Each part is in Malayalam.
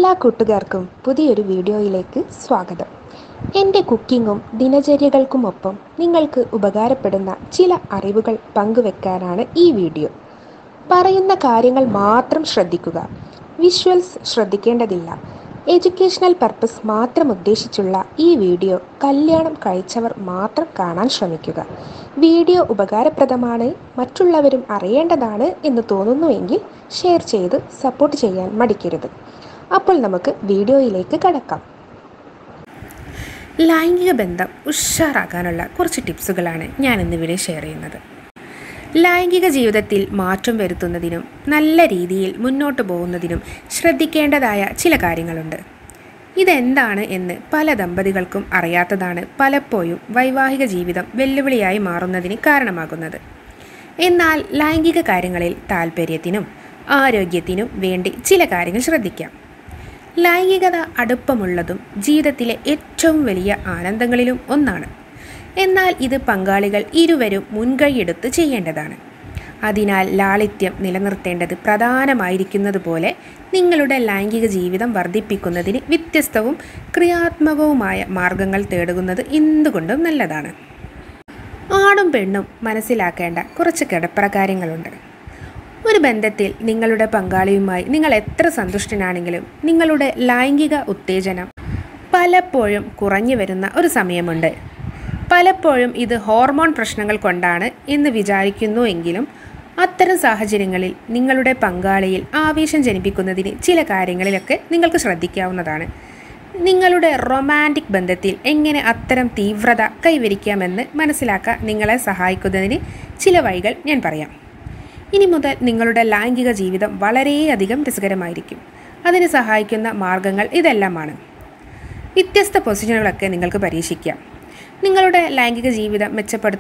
എല്ലാ കൂട്ടുകാർക്കും പുതിയൊരു വീഡിയോയിലേക്ക് സ്വാഗതം. എൻ്റെ കുക്കിങ്ങും ദിനചര്യകൾക്കുമൊപ്പം നിങ്ങൾക്ക് ഉപകാരപ്പെടുന്ന ചില അറിവുകൾ പങ്കുവെക്കാനാണ് ഈ വീഡിയോ. പറയുന്ന കാര്യങ്ങൾ മാത്രം ശ്രദ്ധിക്കുക. വിഷ്വൽസ് ശ്രദ്ധിക്കേണ്ടതില്ല. എഡ്യൂക്കേഷണൽ പർപ്പസ് മാത്രം ഉദ്ദേശിച്ചുള്ള ഈ വീഡിയോ കല്യാണം കഴിച്ചവർ മാത്രം കാണാൻ ശ്രമിക്കുക. വീഡിയോ ഉപകാരപ്രദമാണ്, മറ്റുള്ളവരും അറിയേണ്ടതാണ് എന്ന് തോന്നുന്നുവെങ്കിൽ ഷെയർ ചെയ്ത് സപ്പോർട്ട് ചെയ്യാൻ മടിക്കരുത്. അപ്പോൾ നമുക്ക് വീഡിയോയിലേക്ക് കടക്കാം. ലൈംഗിക ബന്ധം ഉഷാറാക്കാനുള്ള കുറച്ച് ടിപ്സുകളാണ് ഞാൻ ഇന്നിവിടെ ഷെയർ ചെയ്യുന്നത്. ലൈംഗിക ജീവിതത്തിൽ മാറ്റം വരുത്തുന്നതിനും നല്ല രീതിയിൽ മുന്നോട്ട് പോകുന്നതിനും ശ്രദ്ധിക്കേണ്ടതായ ചില കാര്യങ്ങളുണ്ട്. ഇതെന്താണ് എന്ന് പല ദമ്പതികൾക്കും അറിയാത്തതാണ് പലപ്പോഴും വൈവാഹിക ജീവിതം വെല്ലുവിളിയായി മാറുന്നതിന് കാരണമാകുന്നത്. എന്നാൽ ലൈംഗിക കാര്യങ്ങളിൽ താല്പര്യത്തിനും ആരോഗ്യത്തിനും വേണ്ടി ചില കാര്യങ്ങൾ ശ്രദ്ധിക്കാം. ലൈംഗികത അടുപ്പമുള്ളതും ജീവിതത്തിലെ ഏറ്റവും വലിയ ആനന്ദങ്ങളിലും ഒന്നാണ്. എന്നാൽ ഇത് പങ്കാളികൾ ഇരുവരും മുൻകൈയെടുത്ത് ചെയ്യേണ്ടതാണ്. അതിനാൽ ലാളിത്യം നിലനിർത്തേണ്ടത് പ്രധാനമായിരിക്കുന്നത് പോലെ നിങ്ങളുടെ ലൈംഗിക ജീവിതം വർദ്ധിപ്പിക്കുന്നതിന് വ്യത്യസ്തവും ക്രിയാത്മകവുമായ മാർഗങ്ങൾ തേടുന്നത് എന്തുകൊണ്ടും നല്ലതാണ്. ആണും പെണ്ണും മനസ്സിലാക്കേണ്ട കുറച്ച് കിടപ്പറ കാര്യങ്ങളുണ്ട്. ഒരു ബന്ധത്തിൽ നിങ്ങളുടെ പങ്കാളിയുമായി നിങ്ങൾ എത്ര സന്തുഷ്ടനാണെങ്കിലും നിങ്ങളുടെ ലൈംഗിക ഉത്തേജനം പലപ്പോഴും കുറഞ്ഞു വരുന്ന ഒരു സമയമുണ്ട്. പലപ്പോഴും ഇത് ഹോർമോൺ പ്രശ്നങ്ങൾ കൊണ്ടാണ് എന്ന് വിചാരിക്കുന്നുവെങ്കിലും അത്തരം സാഹചര്യങ്ങളിൽ നിങ്ങളുടെ പങ്കാളിയിൽ ആവേശം ജനിപ്പിക്കുന്നതിന് ചില കാര്യങ്ങളിലൊക്കെ നിങ്ങൾക്ക് ശ്രദ്ധിക്കാവുന്നതാണ്. നിങ്ങളുടെ റൊമാൻറ്റിക് ബന്ധത്തിൽ എങ്ങനെ അത്തരം തീവ്രത കൈവരിക്കാമെന്ന് മനസ്സിലാക്കാൻ നിങ്ങളെ സഹായിക്കുന്നതിന് ചില വഴികൾ ഞാൻ പറയാം. ഇനി മുതൽ നിങ്ങളുടെ ലൈംഗിക ജീവിതം വളരെയധികം രസകരമായിരിക്കും. അതിന് സഹായിക്കുന്ന മാർഗങ്ങൾ ഇതെല്ലാമാണ്. വ്യത്യസ്ത പൊസിഷനുകളൊക്കെ നിങ്ങൾക്ക് പരീക്ഷിക്കാം. നിങ്ങളുടെ ലൈംഗിക ജീവിതം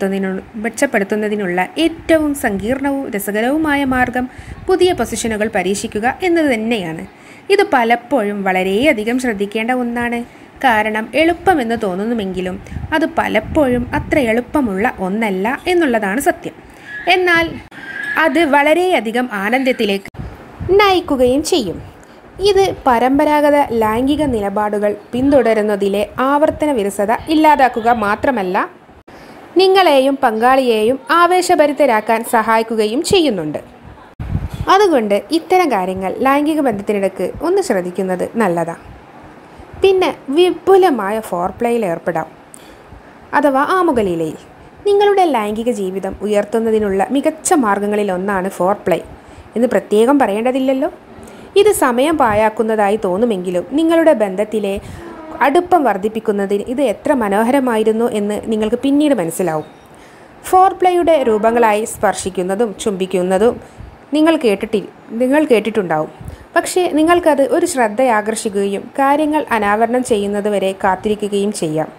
മെച്ചപ്പെടുത്തുന്നതിനുള്ള ഏറ്റവും സങ്കീർണവും രസകരവുമായ മാർഗം പുതിയ പൊസിഷനുകൾ പരീക്ഷിക്കുക എന്നത് തന്നെയാണ്. ഇത് പലപ്പോഴും വളരെയധികം ശ്രദ്ധിക്കേണ്ട ഒന്നാണ്. കാരണം എളുപ്പമെന്ന് തോന്നുന്നുവെങ്കിലും അത് പലപ്പോഴും അത്ര എളുപ്പമുള്ള ഒന്നല്ല എന്നുള്ളതാണ് സത്യം. എന്നാൽ അത് വളരെയധികം ആനന്ദത്തിലേക്ക് നയിക്കുകയും ചെയ്യും. ഇത് പരമ്പരാഗത ലൈംഗിക നിലപാടുകൾ പിന്തുടരുന്നതിലെ ആവർത്തന വിരസത ഇല്ലാതാക്കുക മാത്രമല്ല, നിങ്ങളെയും പങ്കാളിയെയും ആവേശഭരിതരാക്കാൻ സഹായിക്കുകയും ചെയ്യുന്നുണ്ട്. അതുകൊണ്ട് ഇത്തരം കാര്യങ്ങൾ ലൈംഗിക ബന്ധത്തിനിടയ്ക്ക് ഒന്ന് ശ്രദ്ധിക്കുന്നത് നല്ലതാണ്. പിന്നെ വിപുലമായ ഫോർപ്ലേയിൽ ഏർപ്പെടാം, അഥവാ ആമുഖലീലയിൽ. നിങ്ങളുടെ ലൈംഗിക ജീവിതം ഉയർത്തുന്നതിനുള്ള മികച്ച മാർഗങ്ങളിലൊന്നാണ് ഫോർപ്ലേ എന്ന് പ്രത്യേകം പറയേണ്ടതില്ലല്ലോ. ഇത് സമയം പാഴാക്കുന്നതായി തോന്നുമെങ്കിലും നിങ്ങളുടെ ബന്ധത്തിലെ അടുപ്പം വർദ്ധിപ്പിക്കുന്നതിന് ഇത് എത്ര മനോഹരമായിരുന്നു എന്ന് നിങ്ങൾക്ക് പിന്നീട് മനസ്സിലാവും. ഫോർപ്ലേയുടെ രൂപങ്ങളായി സ്പർശിക്കുന്നതും ചുംബിക്കുന്നതും നിങ്ങൾ കേട്ടിട്ടുണ്ടാവും. പക്ഷേ നിങ്ങൾക്കത് ഒരു ശ്രദ്ധയാകർഷിക്കുകയും കാര്യങ്ങൾ അനാവരണം ചെയ്യുന്നതുവരെ കാത്തിരിക്കുകയും ചെയ്യാം.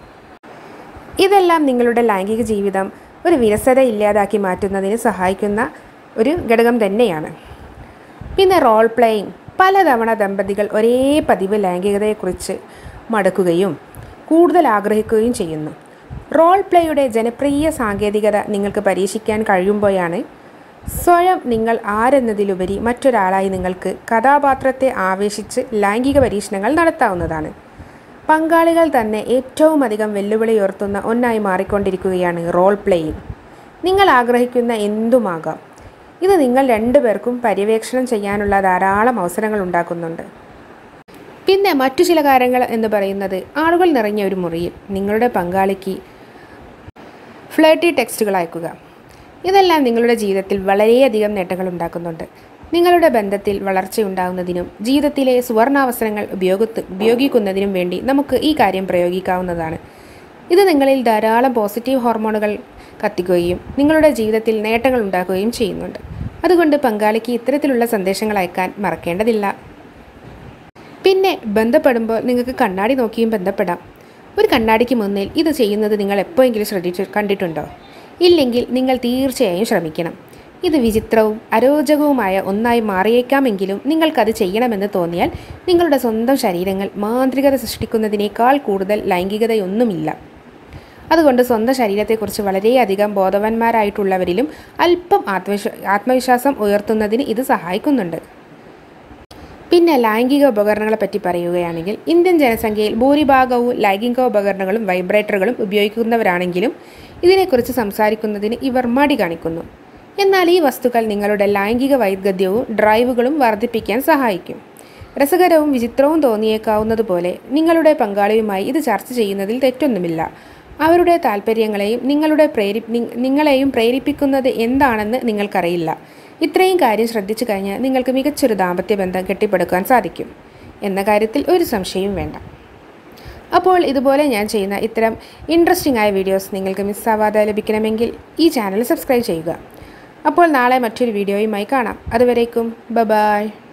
ഇതെല്ലാം നിങ്ങളുടെ ലൈംഗിക ജീവിതം ഒരു വിരസത ഇല്ലാതാക്കി മാറ്റുന്നതിന് സഹായിക്കുന്ന ഒരു ഘടകം തന്നെയാണ്. പിന്നെ റോൾ പ്ലേയിങ്. പലതവണ ദമ്പതികൾ ഒരേ പതിവ് ലൈംഗികതയെക്കുറിച്ച് മടുക്കുകയും കൂടുതൽ ആഗ്രഹിക്കുകയും ചെയ്യുന്നു. റോൾ പ്ലേയുടെ ജനപ്രിയ സാങ്കേതികത നിങ്ങൾക്ക് പരീക്ഷിക്കാൻ കഴിയുമ്പോഴാണ് സ്വയം നിങ്ങൾ ആരെന്നതിലുപരി മറ്റൊരാളായി നിങ്ങൾക്ക് കഥാപാത്രത്തെ ആവേശിച്ച് ലൈംഗിക പരീക്ഷണങ്ങൾ നടത്താവുന്നതാണ്. പങ്കാളികൾ തന്നെ ഏറ്റവും അധികം വെല്ലുവിളി ഉയർത്തുന്ന ഒന്നായി മാറിക്കൊണ്ടിരിക്കുകയാണ് റോൾ പ്ലേയിങ്. നിങ്ങൾ ആഗ്രഹിക്കുന്ന എന്തുമാകാം. ഇത് നിങ്ങൾ രണ്ടുപേർക്കും പര്യവേക്ഷണം ചെയ്യാനുള്ള ധാരാളം അവസരങ്ങൾ ഉണ്ടാക്കുന്നുണ്ട്. പിന്നെ മറ്റു ചില കാര്യങ്ങൾ എന്ന് പറയുന്നത്, ആളുകൾ നിറഞ്ഞ ഒരു മുറിയിൽ നിങ്ങളുടെ പങ്കാളിക്ക് ഫ്ലേർട്ടി ടെക്സ്റ്റുകൾ അയക്കുക. ഇതെല്ലാം നിങ്ങളുടെ ജീവിതത്തിൽ വളരെയധികം നേട്ടങ്ങൾ ഉണ്ടാക്കുന്നുണ്ട്. നിങ്ങളുടെ ബന്ധത്തിൽ വളർച്ചയുണ്ടാകുന്നതിനും ജീവിതത്തിലെ സുവർണാവസരങ്ങൾ ഉപയോഗിക്കുന്നതിനും വേണ്ടി നമുക്ക് ഈ കാര്യം പ്രയോഗിക്കാവുന്നതാണ്. ഇത് നിങ്ങളിൽ ധാരാളം പോസിറ്റീവ് ഹോർമോണുകൾ കത്തിക്കുകയും നിങ്ങളുടെ ജീവിതത്തിൽ നേട്ടങ്ങൾ ഉണ്ടാക്കുകയും ചെയ്യുന്നുണ്ട്. അതുകൊണ്ട് പങ്കാളിക്ക് ഇത്തരത്തിലുള്ള സന്ദേശങ്ങൾ അയക്കാൻ മറക്കേണ്ടതില്ല. പിന്നെ ബന്ധപ്പെടുമ്പോൾ നിങ്ങൾക്ക് കണ്ണാടി നോക്കിയും ബന്ധപ്പെടാം. ഒരു കണ്ണാടിക്ക് മുന്നിൽ ഇത് ചെയ്യുന്നത് നിങ്ങൾ എപ്പോഴെങ്കിലും കണ്ടിട്ടുണ്ടോ? ഇല്ലെങ്കിൽ നിങ്ങൾ തീർച്ചയായും ശ്രമിക്കണം. ഇത് വിചിത്രവും അരോചകവുമായ ഒന്നായി മാറിയേക്കാമെങ്കിലും നിങ്ങൾക്കത് ചെയ്യണമെന്ന് തോന്നിയാൽ നിങ്ങളുടെ സ്വന്തം ശരീരങ്ങൾ മാന്ത്രികത സൃഷ്ടിക്കുന്നതിനേക്കാൾ കൂടുതൽ ലൈംഗികതയൊന്നുമില്ല. അതുകൊണ്ട് സ്വന്തം ശരീരത്തെക്കുറിച്ച് വളരെയധികം ബോധവാന്മാരായിട്ടുള്ളവരിലും അല്പം ആത്മവിശ്വാസം ഉയർത്തുന്നതിന് ഇത് സഹായിക്കുന്നുണ്ട്. പിന്നെ ലൈംഗിക ഉപകരണങ്ങളെപ്പറ്റി പറയുകയാണെങ്കിൽ ഇന്ത്യൻ ജനസംഖ്യയിൽ ഭൂരിഭാഗവും ലൈംഗിക ഉപകരണങ്ങളും വൈബ്രേറ്ററുകളും ഉപയോഗിക്കുന്നവരാണെങ്കിലും ഇതിനെക്കുറിച്ച് സംസാരിക്കുന്നതിന് ഇവർ മടി കാണിക്കുന്നു. എന്നാൽ ഈ വസ്തുക്കൾ നിങ്ങളുടെ ലൈംഗിക വൈദഗ്ധ്യവും ഡ്രൈവുകളും വർദ്ധിപ്പിക്കാൻ സഹായിക്കും. രസകരവും വിചിത്രവും തോന്നിയേക്കാവുന്നതുപോലെ നിങ്ങളുടെ പങ്കാളിയുമായി ഇത് ചർച്ച ചെയ്യുന്നതിൽ തെറ്റൊന്നുമില്ല. അവരുടെ താല്പര്യങ്ങളെയും നിങ്ങളെയും പ്രേരിപ്പിക്കുന്നത് എന്താണെന്ന് നിങ്ങൾക്കറിയില്ല. ഇത്രയും കാര്യം ശ്രദ്ധിച്ചു കഴിഞ്ഞാൽ നിങ്ങൾക്ക് മികച്ചൊരു ദാമ്പത്യ ബന്ധം കെട്ടിപ്പടുക്കാൻ സാധിക്കും എന്ന കാര്യത്തിൽ ഒരു സംശയവും വേണ്ട. അപ്പോൾ ഇതുപോലെ ഞാൻ ചെയ്യുന്ന ഇത്തരം ഇൻട്രസ്റ്റിംഗ് ആയ വീഡിയോസ് നിങ്ങൾക്ക് മിസ്സാവാതെ ലഭിക്കണമെങ്കിൽ ഈ ചാനൽ സബ്സ്ക്രൈബ് ചെയ്യുക. അപ്പോൾ നാളെ മറ്റൊരു വീഡിയോയുമായി കാണാം. അതുവരേക്കും ബൈ.